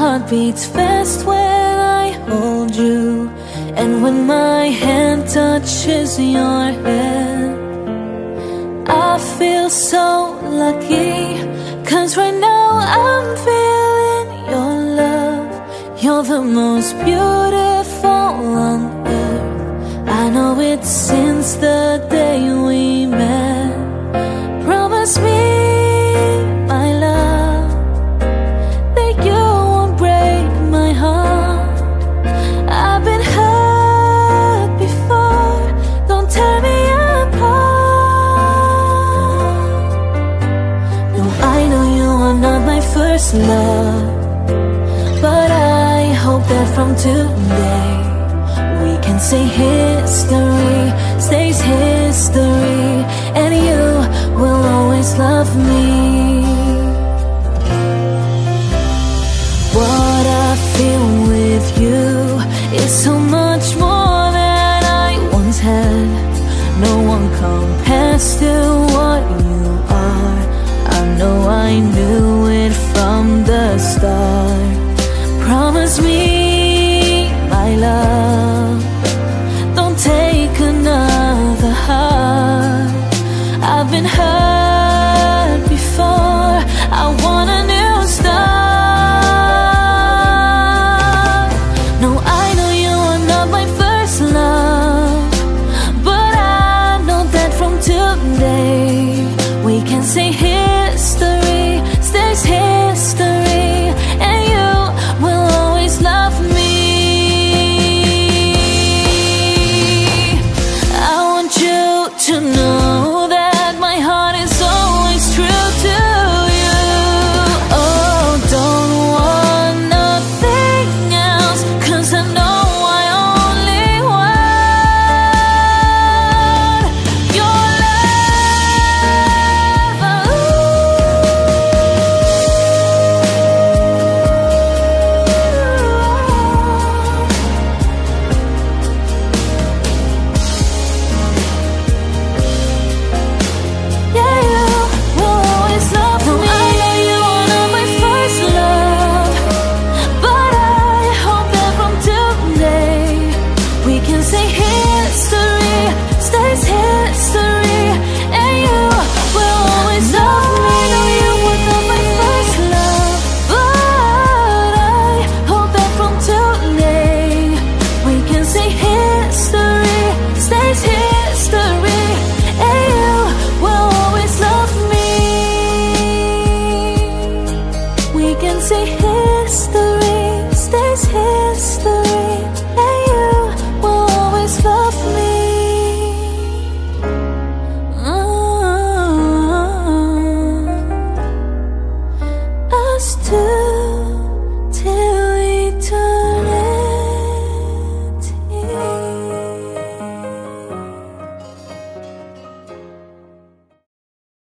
heart beats fast when I hold you, and when my hand touches your hand, I feel so lucky, 'cause right now I'm feeling your love. You're the most beautiful on earth. I know it since the day we met. Promise me, my love, that you won't break my heart. I've been hurt before, don't tear me apart. No, I know you are not my first love, but I hope that from today we can say history stays history, and you will always love me.